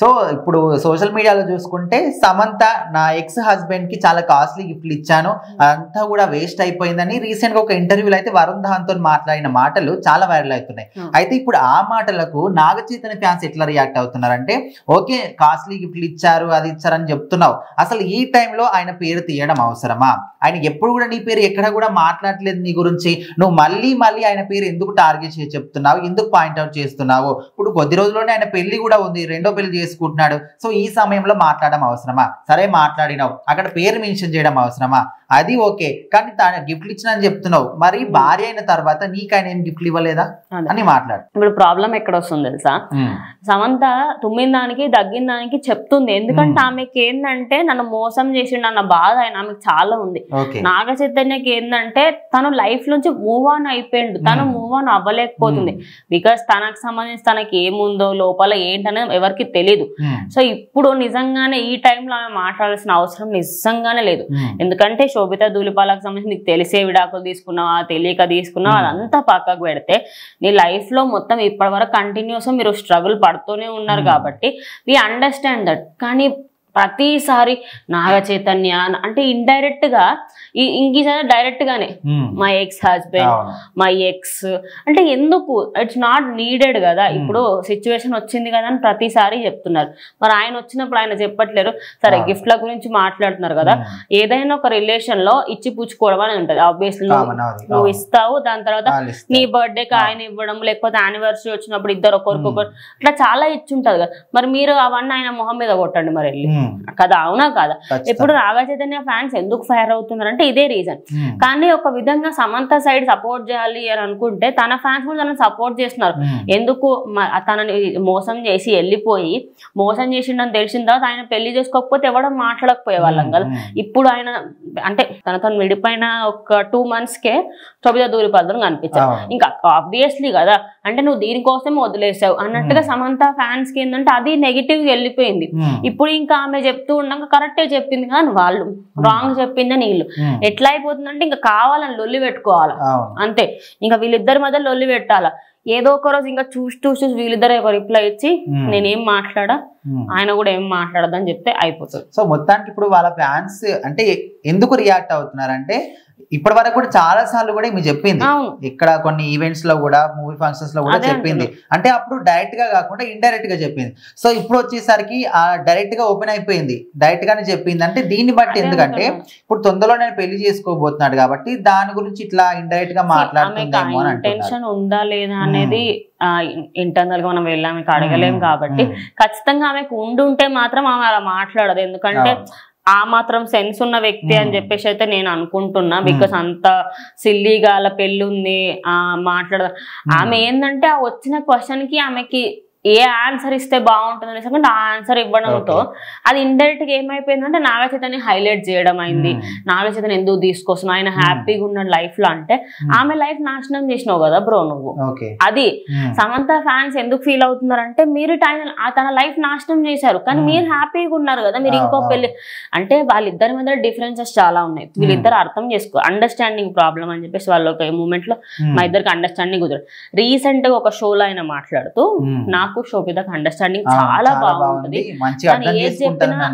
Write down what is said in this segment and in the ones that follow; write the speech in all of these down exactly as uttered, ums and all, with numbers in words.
So ఇప్పుడు social మీడియాలో చూసుకుంటే సమంత నా ఎక్స్ హస్బెండ్ కి చాలా కాస్ట్లీ గిఫ్ట్లు ఇచ్చాను అంతా కూడా వేస్ట్ అయిపోయిందని రీసెంట్ గా ఒక ఇంటర్వ్యూలో అయితే వరుణ్ ధావన్ తో మాట్లాడిన మాటలు చాలా వైరల్ అవుతున్నాయి. అయితే ఇప్పుడు ఆ మాటలకు నాగ చైతన్య ఫ్యాన్స్ ఎట్లా రియాక్ట్ అవుతున్నారంటే ఓకే కాస్ట్లీ గిఫ్ట్లు ఇచ్చారు అది ఇచ్చారని చెప్తున్నావు, అసలు ఈ టైంలో ఆయన పేరు తీయడం అవసరమా? ఆయన ఎప్పుడు కూడా నీ పేరు ఎక్కడ కూడా మాట్లాడలేదు నీ గురించి, నువ్వు మళ్ళీ మళ్ళీ ఆయన పేరు ఎందుకు టార్గెట్ చేసి చెప్తున్నావు, ఎందుకు పాయింట్అవుట్ చేస్తున్నావు? ఇప్పుడు కొద్ది రోజుల్లోనే ఆయన పెళ్లి కూడా ఉంది, రెండో పెళ్లి చేసుకుంటున్నాడు. సో ఈ సమయంలో మాట్లాడడం అవసరమా? సరే మాట్లాడినావు, అక్కడ పేరు మెన్షన్ చేయడం అవసరమా? అది ఓకే, కానీ తాను గిఫ్ట్లు ఇచ్చిన అని చెప్తున్నావు, మరి భార్య అయిన తర్వాత నీకు ఆయన ఏం గిఫ్ట్లు ఇవ్వలేదా అని మాట్లాడు. ఇప్పుడు ప్రాబ్లం ఎక్కడ వస్తుంది తెలుసా, సమంత తుమ్మిన దానికి దగ్గిన దానికి చెప్తుంది, ఎందుకంటే ఆమెకి ఏంటంటే నన్ను మోసం చేసిండు అన్న బాధ ఆయన ఆమెకు చాలా ఉంది. నాగ చైతన్యకి ఏంటంటే తను లైఫ్ నుంచి మూవ్ ఆన్ అయిపోయిండు, తను మూవ్ ఆన్ అవ్వలేకపోతుంది. బికాస్ తనకు సంబంధించి తనకి ఏముందో లోపల ఏంటనేది ఎవరికి తెలియదు. సో ఇప్పుడు నిజంగానే ఈ టైంలో ఆమె మాట్లాడాల్సిన అవసరం నిజంగానే లేదు. ఎందుకంటే శోభిత ధూళిపాలకు సంబంధించి నీకు తెలిసే విడాకులు తీసుకున్నావా తెలియక తీసుకున్నావా అదంతా పక్కకు పెడితే నీ లైఫ్ లో మొత్తం ఇప్పటి వరకు కంటిన్యూస్ మీరు స్ట్రగుల్ పడుతూనే ఉన్నారు కాబట్టి వి అండర్స్టాండ్ దట్. కానీ ప్రతిసారి నాగ చైతన్య అంటే ఇండైరెక్ట్ గా ఇంకీసారి డైరెక్ట్ గానే my ex husband my ex అంటే ఎందుకు, ఇట్స్ నాట్ నీడెడ్ కదా. ఇప్పుడు సిచ్యువేషన్ వచ్చింది కదా అని ప్రతిసారి చెప్తున్నారు, మరి ఆయన వచ్చినప్పుడు ఆయన చెప్పట్లేరు. సరే గిఫ్ట్ల గురించి మాట్లాడుతున్నారు కదా, ఏదైనా ఒక రిలేషన్ లో ఇచ్చి పుచ్చుకోవడం అని ఉంటది. ఆబ్వియస్లీ నువ్వు ఇస్తావు, దాని తర్వాత నీ బర్త్డేకి ఆయన ఇవ్వడం, లేకపోతే యానివర్సరీ వచ్చినప్పుడు ఇద్దరు ఒకరికొకరు అట్లా చాలా ఇచ్చి ఉంటది కదా. మరి మీరు అవన్నీ ఆయన మొహం మీద కొట్టండి మరి వెళ్ళి కదా, అవునా కదా? ఇప్పుడు నాగ చైతన్య ఫ్యాన్స్ ఎందుకు ఫైర్ అవుతున్నారు అంటే ఇదే రీజన్. కానీ ఒక విధంగా సమంత సైడ్ సపోర్ట్ చేయాలి అని అనుకుంటే తన ఫ్యాన్స్ కూడా తనని సపోర్ట్ చేస్తున్నారు. ఎందుకు తనని మోసం చేసి వెళ్ళిపోయి మోసం చేసిండని తెలిసిన తర్వాత ఆయన పెళ్లి చేసుకోకపోతే ఎవడం మాట్లాడకపోయే వాళ్ళం కదా. ఇప్పుడు ఆయన అంటే తనతో విడిపోయిన ఒక టూ మంత్స్ కే శోభిత ధూళిపాల కనిపించారు. ఇంకా ఆబ్వియస్లీ కదా, అంటే నువ్వు దీనికోసమే వదిలేసావు అన్నట్టుగా సమంత ఫ్యాన్స్ కి ఏంటంటే అది నెగిటివ్ వెళ్ళిపోయింది. ఇప్పుడు ఇంకా ఆమె చెప్తూ ఉన్నాక కరెక్టే చెప్పింది కానీ వాళ్ళు రాంగ్ చెప్పిందని వీళ్ళు ఎట్లా అయిపోతుందంటే ఇంకా కావాలని లొల్లి పెట్టుకోవాలా అంతే. ఇంకా వీళ్ళిద్దరి మధ్య లొల్లి పెట్టాలా. ఏదో ఒక రోజు ఇంకా చూసి చూసి వీళ్ళిద్దరు ఒక రిప్లై ఇచ్చి నేనేం మాట్లాడా ఆయన కూడా ఏం మాట్లాడదని చెప్తే అయిపోతుంది. సో మొత్తానికి ఇప్పుడు వాళ్ళ ఫ్యాన్స్ అంటే ఎందుకు రియాక్ట్ అవుతున్నారంటే ఇప్పటి వరకు కూడా చాలా సార్లు కూడా మీరు చెప్పింది ఇక్కడ కొన్ని ఈవెంట్స్ లో కూడా మూవీ ఫంక్షన్స్ లో కూడా చెప్పింది, అంటే అప్పుడు డైరెక్ట్ గా కాకుండా ఇండైరెక్ట్ గా చెప్పింది. సో ఇప్పుడు వచ్చేసరికి ఆ డైరెక్ట్ గా ఓపెన్ అయిపోయింది, డైరెక్ట్ గానే చెప్పింది. అంటే దీన్ని బట్టి ఎందుకంటే ఇప్పుడు తొందరలో నేను పెళ్లి చేసుకోబోతున్నాడు కాబట్టి దాని గురించి ఇట్లా ఇండైరెక్ట్ గా మాట్లాడుతుందేమో అని టెన్షన్ ఉందా లేదా అనేది ఇంటర్నల్ గా మనం వెళ్ళి ఆమెకు అడగలేము కాబట్టి ఖచ్చితంగా ఆమెకు ఉండుంటే మాత్రం ఆమె అలా మాట్లాడదు. ఎందుకంటే ఆ మాత్రం సెన్స్ ఉన్న వ్యక్తి అని చెప్పేసి అయితే నేను అనుకుంటున్నా. బికాస్ అంత సిల్లీగా అలా పెళ్ళి ఉంది ఆ మాట్లాడ ఆమె ఏంటంటే ఆ వచ్చిన క్వశ్చన్ కి ఆమెకి ఏ ఆన్సర్ ఇస్తే బాగుంటుంది అనేసి ఆ ఆన్సర్ ఇవ్వడంతో అది ఇండైరెక్ట్ గా ఏమైపోయిందంటే నాగ చైతన్య హైలైట్ చేయడం అయింది. నాగ చైతన్య ఎందుకు తీసుకొస్తున్నావు, ఆయన హ్యాపీగా ఉన్న లైఫ్ లో అంటే ఆమె లైఫ్ నాశనం చేసినావు కదా బ్రో నువ్వు. అది సమంత ఫ్యాన్స్ ఎందుకు ఫీల్ అవుతున్నారంటే మీరు తన లైఫ్ నాశనం చేశారు కానీ మీరు హ్యాపీగా ఉన్నారు కదా, మీరు ఇంకో పెళ్లి అంటే వాళ్ళిద్దరి మధ్య డిఫరెన్సెస్ చాలా ఉన్నాయి. వీళ్ళిద్దరు అర్థం చేసుకో అండర్స్టాండింగ్ ప్రాబ్లం అని చెప్పేసి వాళ్ళు ఒక మూమెంట్ లో మా ఇద్దరికి అండర్స్టాండింగ్ కుదరదు. రీసెంట్ గా ఒక షోలో ఆయన మాట్లాడుతూ నాకు శోభితకు అండర్స్టాండింగ్ చాలా బాగుంటుంది, ఏది చెప్పినా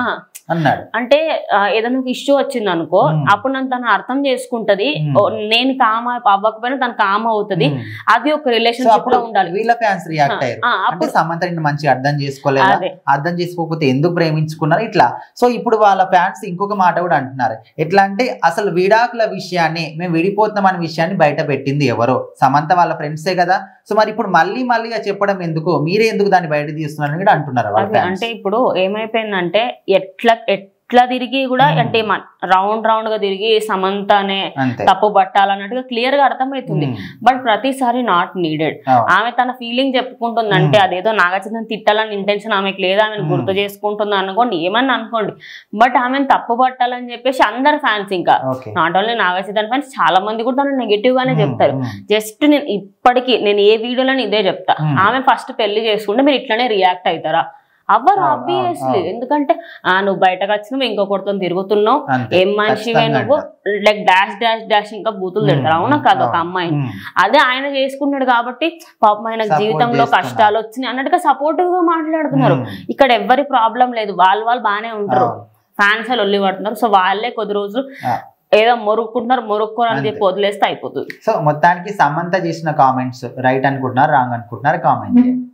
అంటే ఏదైనా ఒక ఇష్యూ వచ్చింది అనుకో అప్పుడు నన్ను తను అర్థం చేసుకుంటది, నేను కామ అవ్వకపోయినా తను కామ అవుతుంది. అది ఒక రిలేషన్షిప్ లో ఉండాలి. వీళ్ళ ఫ్యాన్స్ రియాక్ట్ అయ్యారు అంటే సమంత మంచిగా అర్థం చేసుకోలేదు, అర్థం చేసుకోకపోతే ఎందుకు ప్రేమించుకున్నారు ఇట్లా. సో ఇప్పుడు వాళ్ళ ఫ్యాన్స్ ఇంకొక మాట కూడా అంటున్నారు, ఎట్లా అంటే అసలు విడాకుల విషయాన్ని మేము విడిపోతున్నాం అనే విషయాన్ని బయట పెట్టింది ఎవరో సమంత వాళ్ళ ఫ్రెండ్సే కదా. సో మరి ఇప్పుడు మళ్ళీ మళ్ళీగా చెప్పడం ఎందుకు, మీరే ఎందుకు దాన్ని బయట తీస్తున్నారని కూడా అంటున్నారు. అంటే ఇప్పుడు ఏమైపోయిందంటే ఎట్లా ఎట్లా తిరిగి కూడా అంటే రౌండ్ రౌండ్ గా తిరిగి సమంతనే తప్పు పట్టాలన్నట్టుగా క్లియర్ గా అర్థమవుతుంది. బట్ ప్రతిసారి నాట్ నీడెడ్. ఆమె తన ఫీలింగ్ చెప్పుకుంటుంది అంటే అదేదో నాగచైతన్య తిట్టాలని ఇంటెన్షన్ ఆమెకు లేదు, ఆమెను గుర్తు చేసుకుంటుంది అనుకోండి ఏమన్నా అనుకోండి. బట్ ఆమెను తప్పు పట్టాలని చెప్పేసి అందరు ఫ్యాన్స్ ఇంకా నాట్ ఓన్లీ నాగచైతన్య ఫ్యాన్స్ చాలా మంది కూడా తను నెగిటివ్ గానే చెప్తారు. జస్ట్ నేను ఇప్పటికీ నేను ఏ వీడియోలో ఇదే చెప్తా, ఆమె ఫస్ట్ పెళ్లి చేసుకుంటే మీరు ఇట్లానే రియాక్ట్ అవుతారా అవ్వరు ఆబ్వియస్లీ. ఎందుకంటే ఆ నువ్వు బయటకు వచ్చినావు ఇంకొకరితో తిరుగుతున్నావు, ఏం మనిషివే నువ్వు, లైక్ డాష్ డాష్ డాష్ ఇంకా బూతులు తిడతారు. అవునా కాదు ఒక అమ్మాయిని. అదే ఆయన చేసుకున్నాడు కాబట్టి పాపం ఆయన జీవితంలో కష్టాలు వచ్చినాయి అన్నట్టుగా సపోర్టివ్ గా మాట్లాడుతున్నారు. ఇక్కడ ఎవరి ప్రాబ్లం లేదు, వాళ్ళు వాళ్ళు బాగానే ఉంటారు, ఫ్యాన్స్ వాళ్ళు ఒల్లి పడుతున్నారు. సో వాళ్ళే కొద్ది రోజులు ఏదో మొరుక్కుంటున్నారు, మొరుక్కోని చెప్పి వదిలేస్తే అయిపోతుంది. సో మొత్తానికి సమంత చేసిన కామెంట్స్ రైట్ అనుకుంటున్నారు, రాంగ్ అనుకుంటున్నారు? కామెంట్